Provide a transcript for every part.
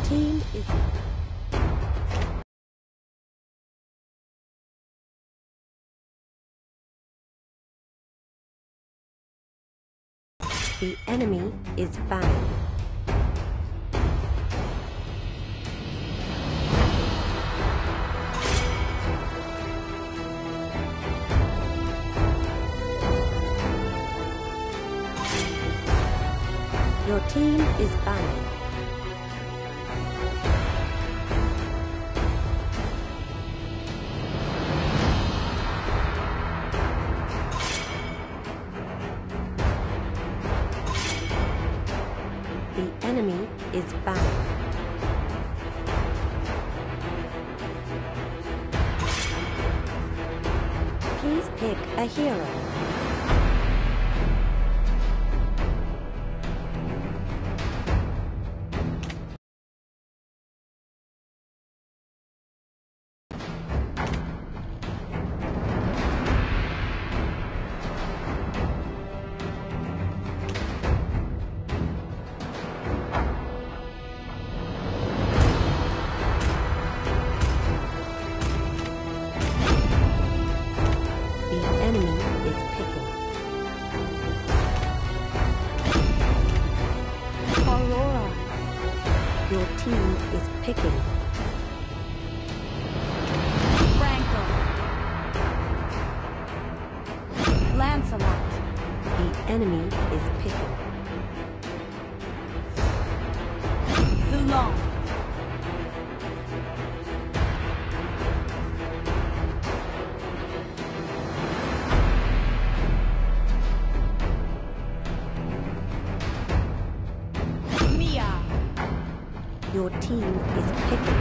team is... The enemy is bound. Your team is bound. The enemy is bound. Please pick a hero. Your team is picking. Franco. Lancelot. The enemy is picking. Zulon. Your team is picking.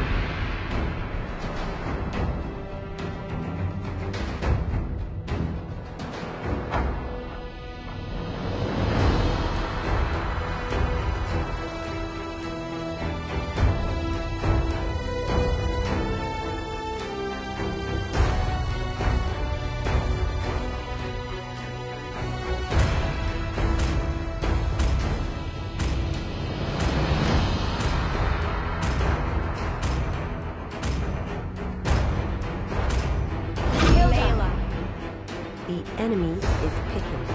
The enemy is picking.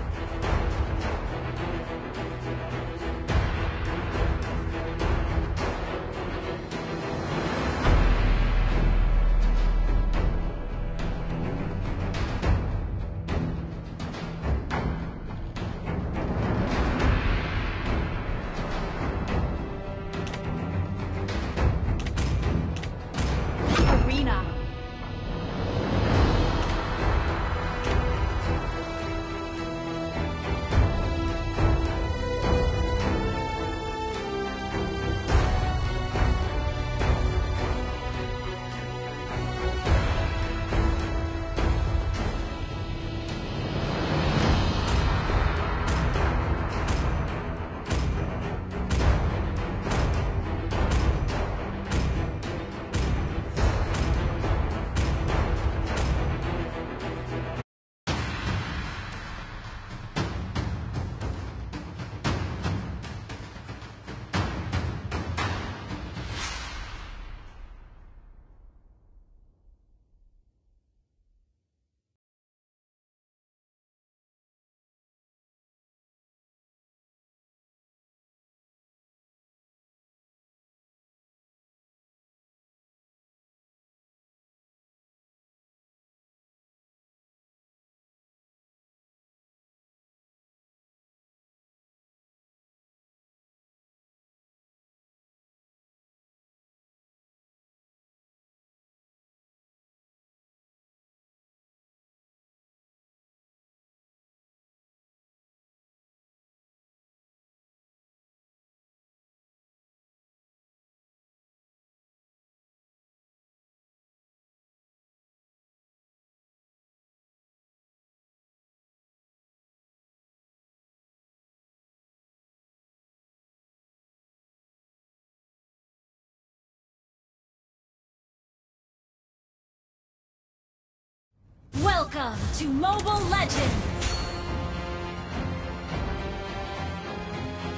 Welcome to Mobile Legends!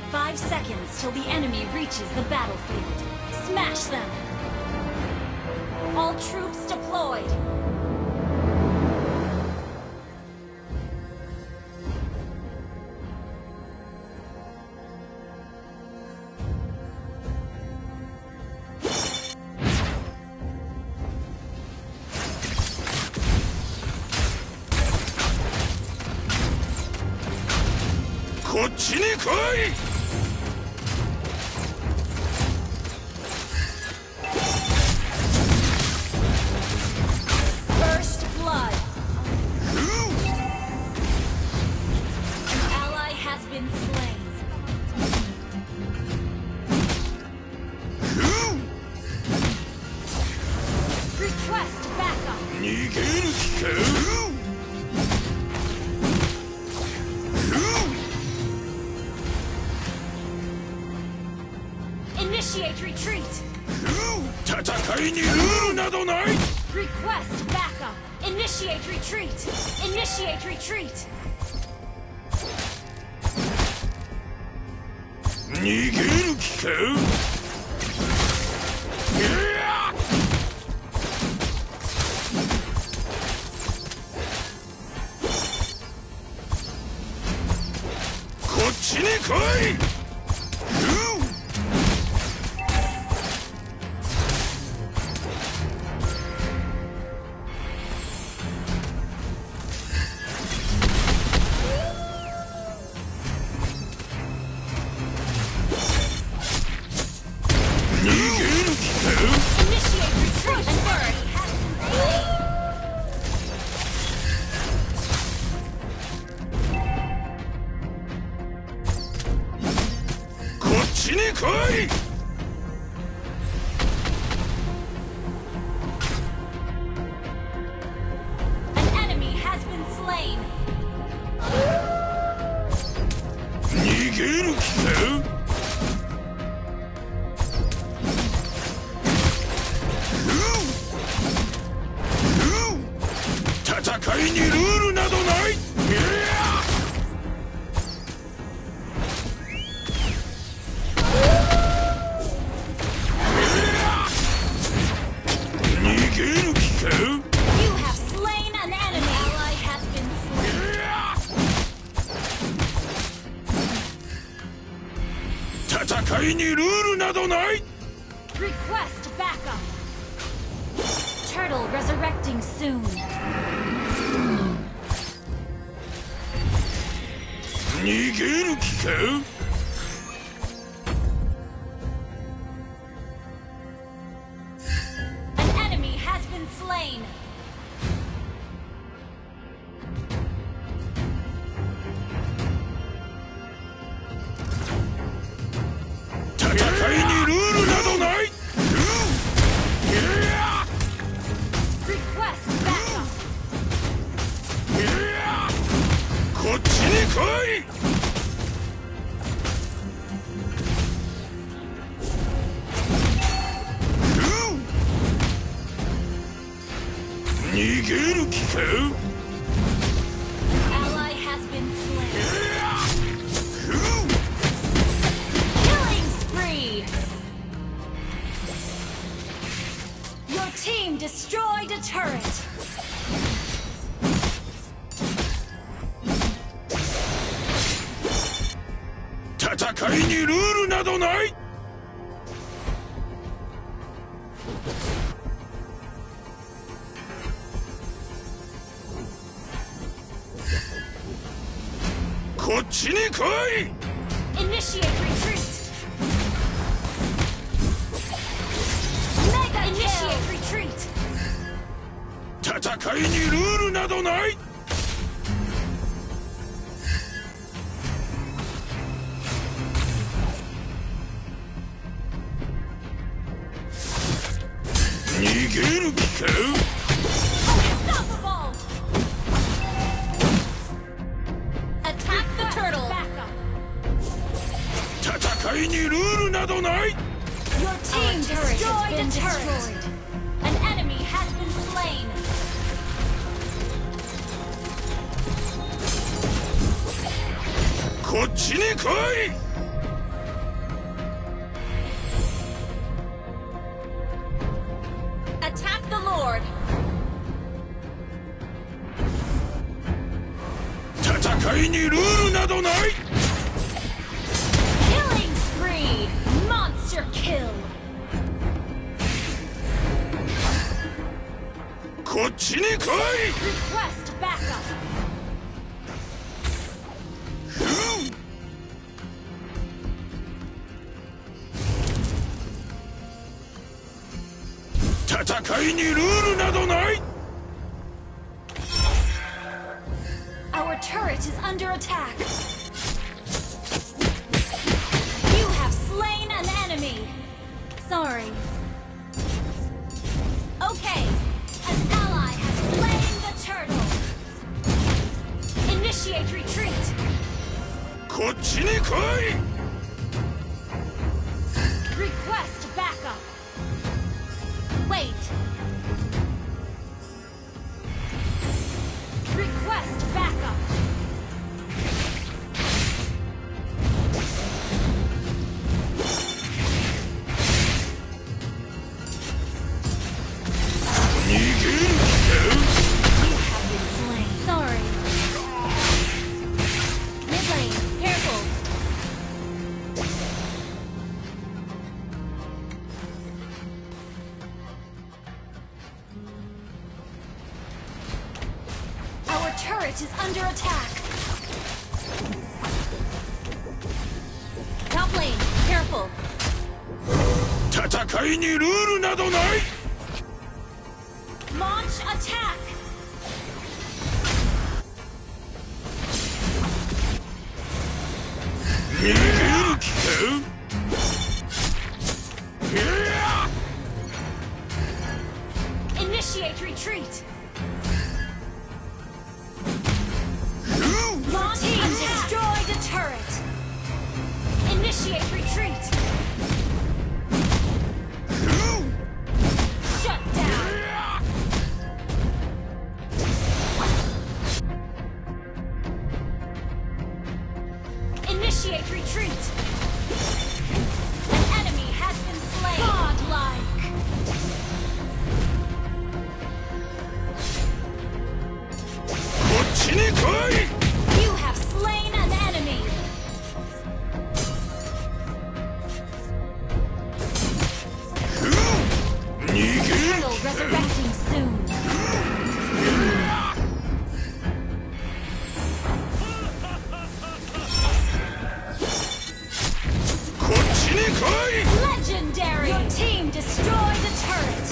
5 seconds till the enemy reaches the battlefield. Smash them! All troops deployed! First blood. An ally has been slain. Request backup. Initiate retreat. Request backup. Initiate retreat. Initiate retreat. Initiate retreat. An enemy has been slain. An enemy has been slain. You have slain an enemy. Ally has been slain. Request backup. Turtle resurrecting soon. An enemy has been slain. Request backup. Ally has been slain. Killing spree. Your team destroyed a turret. Initiate retreat. Mega initiate retreat. Unstoppable. Attack the turtle. Backup. Your team destroyed a turret. An enemy has been slain. いにルールなどない。 Killing spree! Monster kill! こっちに来い。 Request backup! 戦いにルールなどない。 Our turret is under attack! You have slain an enemy! Sorry. Okay, an ally has slain the turtle! Initiate retreat! こっちに来い。 Request backup! Wait! Request backup! Sorry. Mid lane, careful. Our turret is under attack. Top lane, careful. 戦いにルールなどない。 Launch attack. 逃げる気か。 Initiate retreat. Launch team destroyed a turret. Initiate retreat. Shut down. Initiate retreat. An enemy has been slain. Godlike. You have slain an enemy. Turtle resurrecting soon. Legendary! Your team destroyed a turret.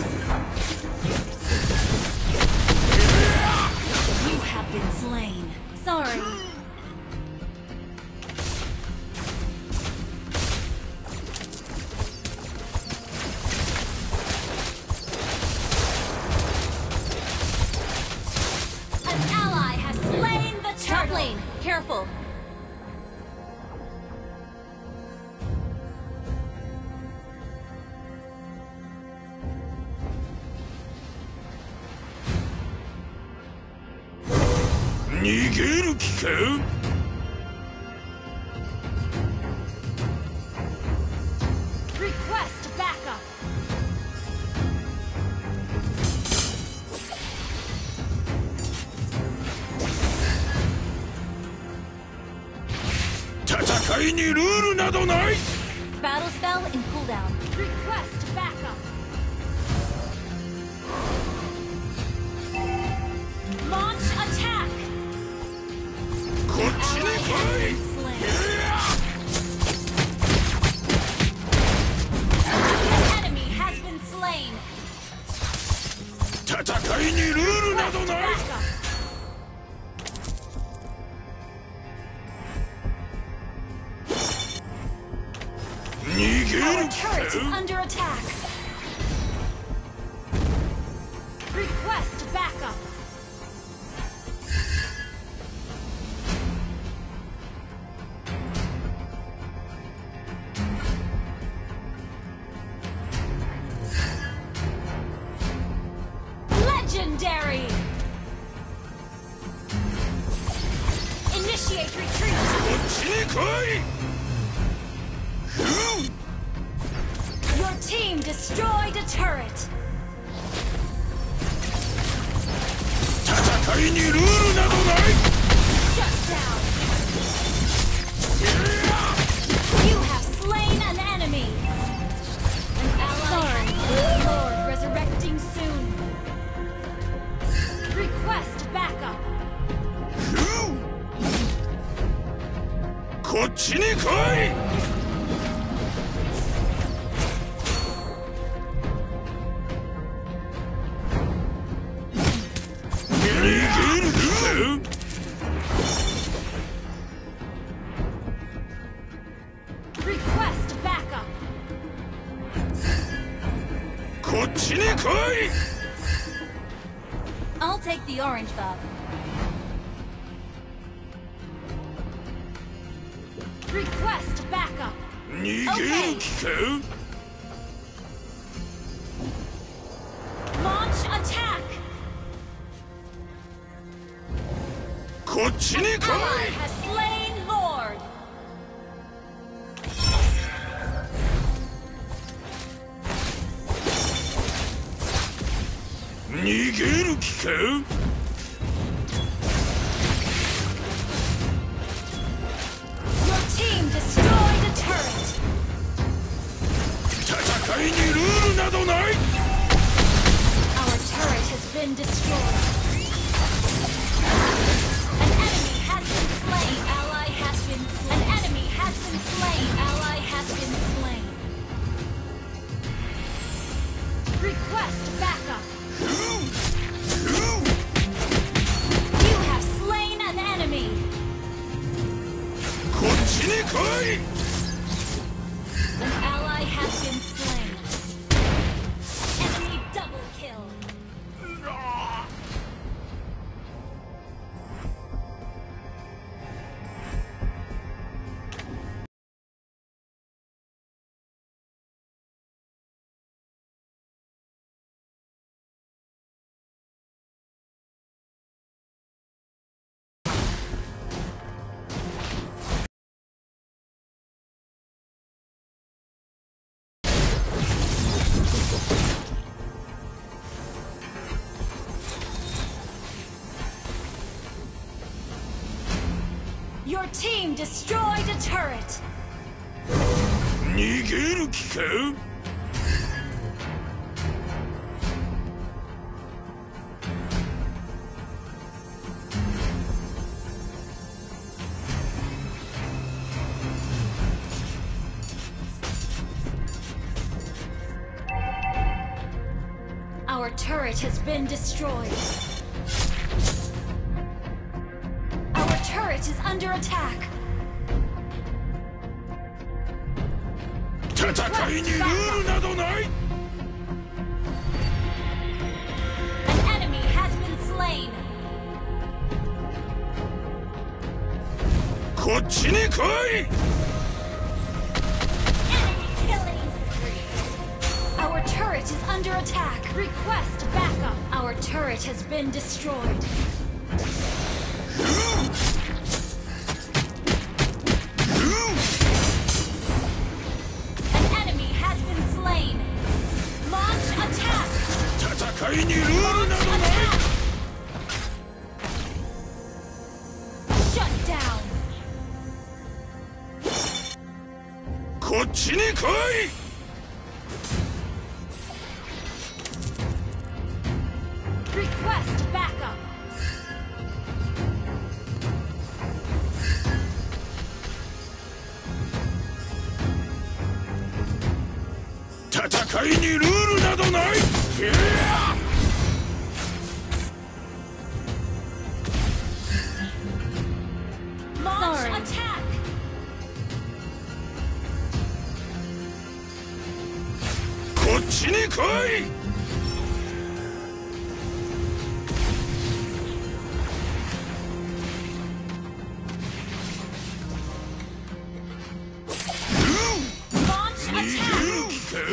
You have been slain. Sorry. An ally has slain the turtle. Top lane, careful. Request backup. Battle spell in cooldown. Request backup. Launch attack. Ally has been slain. An enemy has been slain. Request backup. Our turret is under attack. Request backup. Legendary! Initiate retreat! Your team destroyed a turret! Shut down! You have slain an enemy! An ally has been Lord resurrecting soon! Request backup! こっちに来い Request backup! こっちに来い I'll take the orange buff. Request backup! 逃げる気か Launch attack! こっちに来 Ally い has slain Lord! 逃げる気か Your team destroyed a turret! 戦いにルールなどない Our turret has been destroyed. An enemy has been slain. Ally has been slain. An enemy has been slain. Ally has been slain. Request backup. You have slain an enemy. こっちに来い An ally has been slain. Enemy double kill. Your team destroyed a turret. 逃げる気か Our turret has been destroyed. Our turret is under attack. 戦いにルールなどない An enemy has been slain. こっちに来い Enemy killing spree. Our turret is under attack. Request backup. Our turret has been destroyed. An enemy has been slain. Launch attack. 戦いにルールな Launch どない attack. Shut down. こっちに来い Request backup. 戦いにルールなどない Launch attack. こっちに来い Launch 逃げ attack. る気か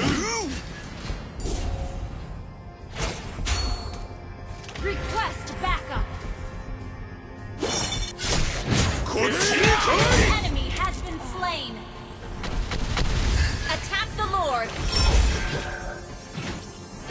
Request backup. こっちに来い An enemy has been slain. Attack the Lord.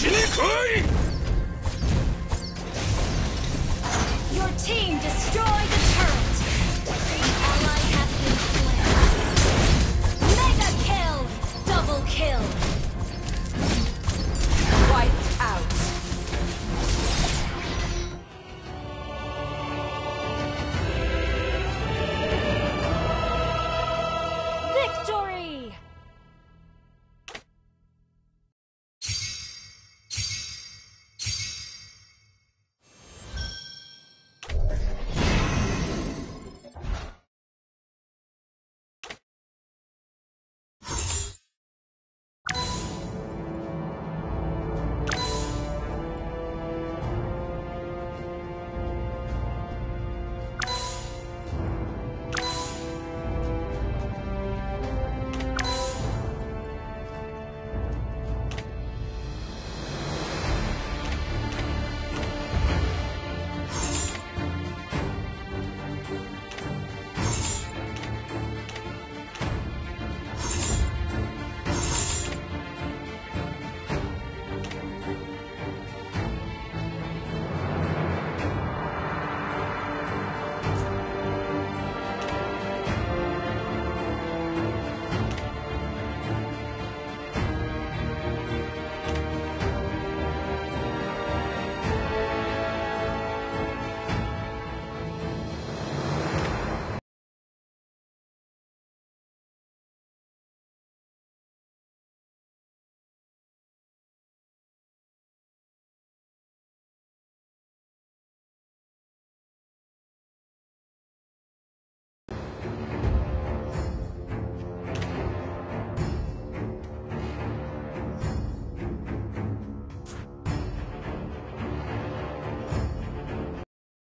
に来い Your team destroyed the turret! An ally has been slain! Mega kill! Double kill!